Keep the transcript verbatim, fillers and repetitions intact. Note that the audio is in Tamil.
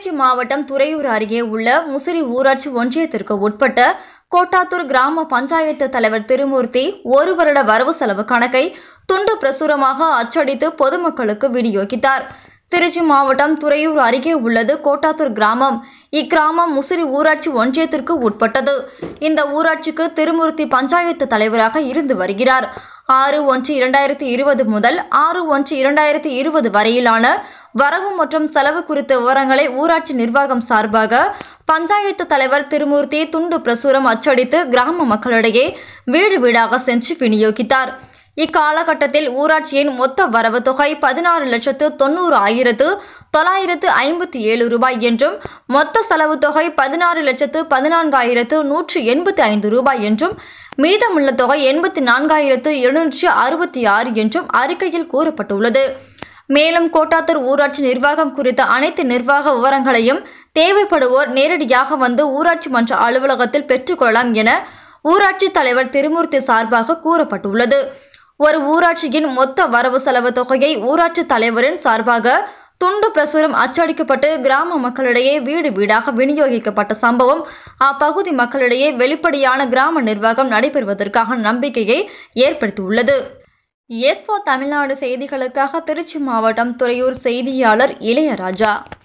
திருச்சி மாவட்டம் துறையூர் அருகே உள்ள முசிறி ஊராட்சி ஒன்றியத்திற்கு உட்பட்ட கோட்டாத்தூர் கிராம பஞ்சாயத்து தலைவர் திருமூர்த்தி ஒரு வருட வரவு செலவு கணக்கை துண்டு பிரசுரமாக அச்சடித்து பொதுமக்களுக்கு விநியோகித்தார். திருச்சி மாவட்டம் துறையூர் அருகே உள்ளது கோட்டாத்தூர் கிராமம். இக்கிராமம் முசிறி ஊராட்சி ஒன்றியத்திற்கு உட்பட்டது. இந்த ஊராட்சிக்கு திருமூர்த்தி பஞ்சாயத்து தலைவராக இருந்து வருகிறார். ஆறு ஒன்று இரண்டாயிரத்தி இருபது முதல் ஆறு ஒன்று இரண்டாயிரத்தி இருபது வரையிலான வரவு மற்றும் செலவு குறித்த விவரங்களை ஊராட்சி நிர்வாகம் சார்பாக பஞ்சாயத்து தலைவர் திருமூர்த்தி துண்டு பிரசுரம் அச்சடித்து கிராம மக்களிடையே வீடு வீடாக சென்று விநியோகித்தார். இக்காலகட்டத்தில் ஊராட்சியின் மொத்த வரவு தொகை பதினாறு லட்சத்து தொண்ணூறு ஆயிரத்து தொள்ளாயிரத்து ஐம்பத்தி ஏழு ரூபாய் என்றும் மொத்த செலவு தொகை பதினாறு லட்சத்து பதினான்காயிரத்து நூற்று எண்பத்தி ஐந்து ரூபாய் என்றும் மீதமுள்ள தொகை எண்பத்தி நான்காயிரத்து எழுநூற்று அறுபத்தி ஆறு என்றும் அறிக்கையில் கூறப்பட்டுள்ளது. மேலும் கோட்டாத்தூர் ஊராட்சி நிர்வாகம் குறித்த அனைத்து நிர்வாக விவரங்களையும் தேவைப்படுவோர் நேரடியாக வந்து ஊராட்சி மன்ற அலுவலகத்தில் பெற்றுக்கொள்ளலாம் என ஊராட்சி தலைவர் திருமூர்த்தி சார்பாக கூறப்பட்டுள்ளது. ஒரு ஊராட்சியின் மொத்த வரவு செலவு தொகையை ஊராட்சி தலைவரின் சார்பாக துண்டு பிரசுரம் அச்சடிக்கப்பட்டு கிராம மக்களிடையே வீடு வீடாக விநியோகிக்கப்பட்ட சம்பவம் அப்பகுதி மக்களிடையே வெளிப்படையான கிராம நிர்வாகம் நடைபெறுவதற்கான நம்பிக்கையை ஏற்படுத்தியுள்ளது. எஸ் போர் தமிழ்நாடு செய்திகளுக்காக திருச்சி மாவட்டம் துறையூர் செய்தியாளர் இளையராஜா.